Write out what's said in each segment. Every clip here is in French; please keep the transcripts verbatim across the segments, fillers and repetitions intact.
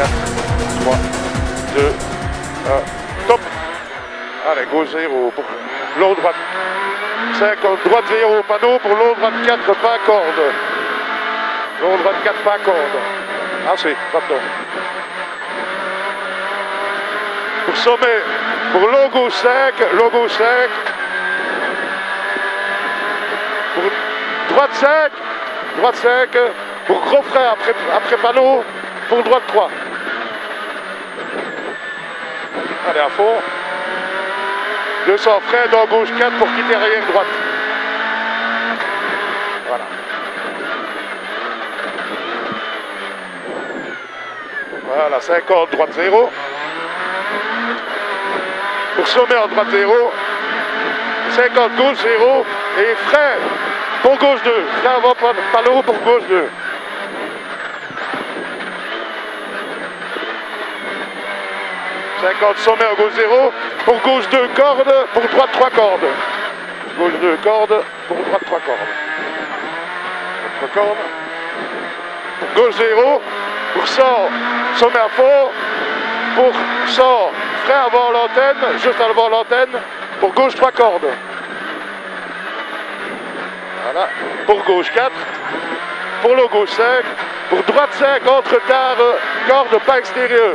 quatre, trois, deux, un, top. Allez, gauche zéro pour long droite. cinquante, droite zéro au panneau pour long droite quatre, pas corde. Long droite quatre, pas corde. Assez, maintenant. Pour sommet, pour long gauche cinq, long gauche cinq. Pour droite cinq, droite cinq. Pour gros frein après, après panneau, pour droite trois. Allez, à fond. deux cents freins dans gauche quatre pour quitter arrière droite. Voilà. Voilà, cinquante, droite zéro. Pour sommet en droite zéro. cinquante, gauche zéro. Et frein pour gauche deux. Frein avant panneau pour gauche deux. cinquante, sommet en gauche zéro. Pour gauche deux cordes. Pour droite trois cordes. Gauche deux cordes. Pour droite trois cordes. trois cordes. Pour gauche zéro. Pour cent, sommet à fond. Pour cent, frein avant l'antenne. Juste avant l'antenne. Pour gauche trois cordes. Voilà. Pour gauche quatre. Pour le gauche cinq. Pour droite cinq, entre tard, corde pas extérieure.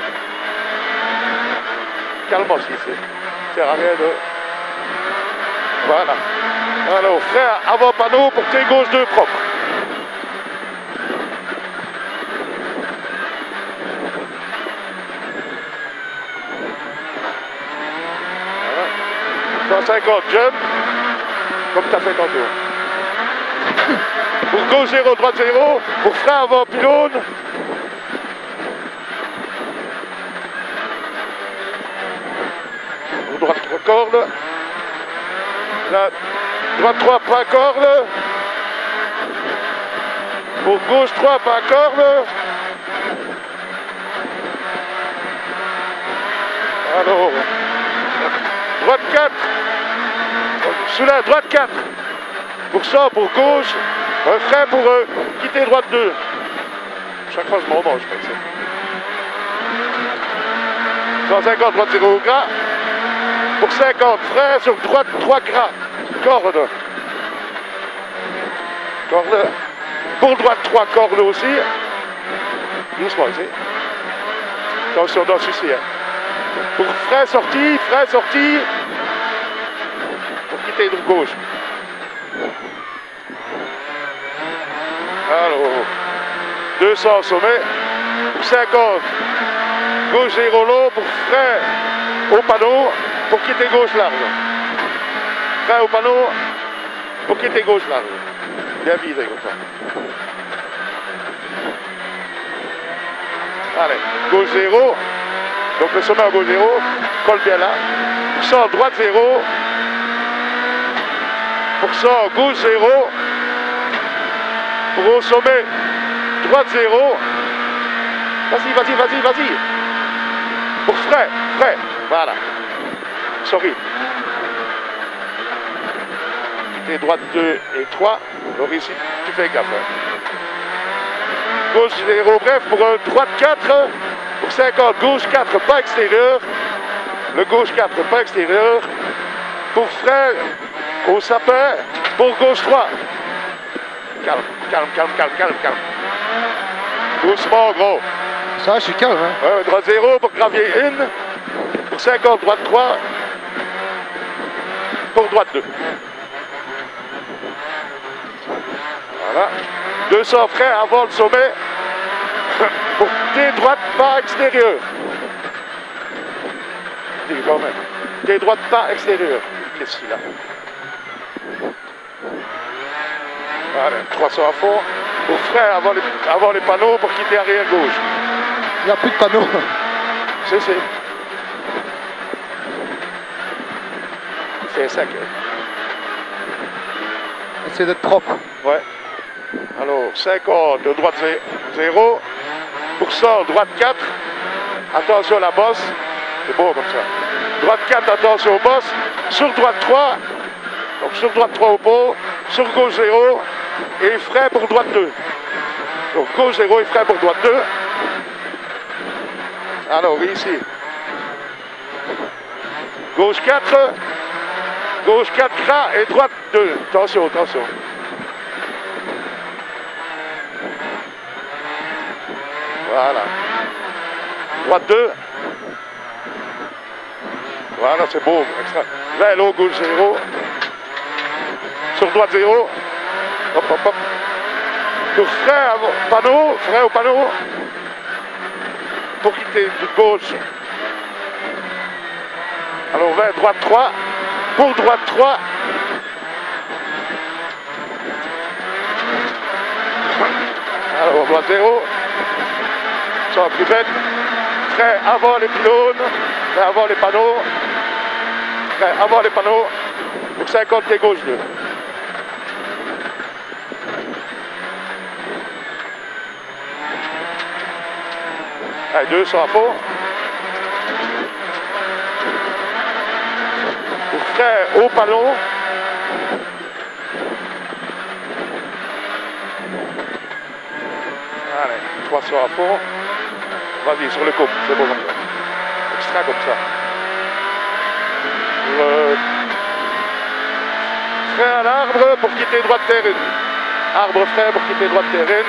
Calme aussi, c'est sert à rien de... Voilà. Alors, frein avant panneau pour T gauche deux propre. Voilà. cent cinquante jump, comme tu as fait tantôt. Pour gauche zéro, droite zéro, pour frein avant pylône. Droite trois cordes. Là, droite trois, pas corde. Pour gauche trois, pas corde. Alors, droite quatre. Sous la droite quatre. Pour ça, pour gauche. Un frein pour euh, quitter droite deux. Chaque fois, je m'en mange, je crois que c'est. cent cinquante, droite zéro gras. Pour cinquante, frein sur droite trois gras. Corde. Corde. Pour droite trois cordes aussi. Doucement ici. Attention dans celui-ci. Hein. Pour frein sorti, frein sorti. Pour quitter de gauche. Alors, deux cents sommet. Pour cinquante. Gauche zéro long pour frein au panneau. Pour quitter gauche large. Frein au panneau. Pour quitter gauche large. Bien visé comme ça. Allez, gauche zéro. Donc le sommet en gauche zéro. Colle bien là. Pour ça, droite zéro. Pour ça, gauche zéro. Pour au sommet, droite zéro. Vas-y, vas-y, vas-y, vas-y. Pour frein, frein. Voilà. Sorry. Quitter droite deux et trois. Donc ici, tu fais gaffe. Hein. Gauche zéro, bref, pour un droite quatre. Pour cinquante, gauche quatre, pas extérieur. Le gauche quatre, pas extérieur. Pour frein au sapin. Pour gauche trois. Calme, calme, calme, calme, calme, calme. Doucement, gros. Ça, je suis calme, hein. Ouais, droite zéro pour gravier un. Pour cinquante, droite trois. Pour droite deux. Voilà. deux cents freins avant le sommet. Pour T droite, pas extérieur. Dis quand même. T droite, pas extérieur. Qu'est-ce qu'il a? Voilà, trois cents à fond. Pour frein avant les, avant les panneaux pour quitter arrière gauche. Il n'y a plus de panneaux. C'est, c'est. C'est sec. Essayez d'être propre. Ouais. Alors, cinquante, droite zéro. Pour ça, droite quatre. Attention à la bosse. C'est bon comme ça. Droite quatre, attention aux bosses. Sur droite trois. Donc sur droite trois au pot. Sur gauche zéro. Et frein pour droite deux. Donc gauche zéro et frein pour droite deux. Alors, ici. Gauche quatre. Gauche quatre, gras et droite deux. Attention, attention. Voilà. Droite deux. Voilà, c'est beau. Extra. Vélo, gauche zéro. Sur droite zéro. Hop, hop, hop. Sur frein au panneau. Frein au panneau. Pour quitter de gauche. Alors vers droite trois. Pour droite trois. Alors droite zéro. Sur la plus bête. Frein avant les pylônes. Frein avant les panneaux. Frein avant les panneaux. Pour cinquante et gauche deux. Allez, deux sont à fond. Pour frein au panneau. Allez, trois sont à fond. Vas-y, sur le couple, c'est bon comme ça. Extra comme ça. Le... Frein à l'arbre pour quitter droite terrain. Arbre frein pour quitter droite terrain.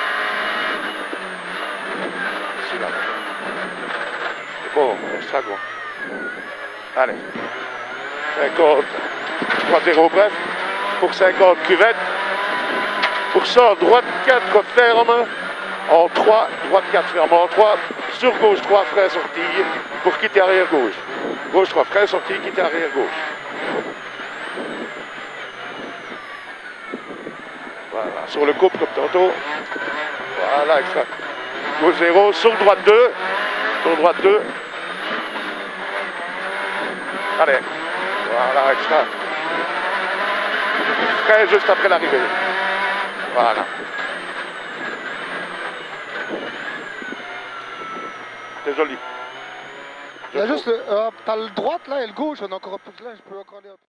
Ici là. C'est bon, extra quoi. Allez. cinquante. droite zéro bref. Pour cinquante cuvette. Pour ça, droite quatre ferme. En trois, droite quatre ferme en trois, sur gauche trois freins sortis pour quitter arrière gauche. Gauche trois freins sortis, quitter arrière gauche. Voilà, sur le couple comme tantôt. Voilà, extra. Gauche zéro, sur droite deux, sur droite deux. Allez, voilà, extra. Frein juste après l'arrivée. Voilà. C'est joli. Il y a juste, le- euh, t'as le droite là et le gauche, on a encore un peu de là, je peux encore aller un peu.